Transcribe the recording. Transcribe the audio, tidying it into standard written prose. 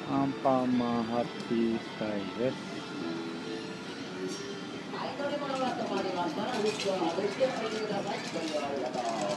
アンパンマンハッピースタイルです。 はい、乗り物が止まりましたら、フックを外しておいてください。ご利用ありがとう。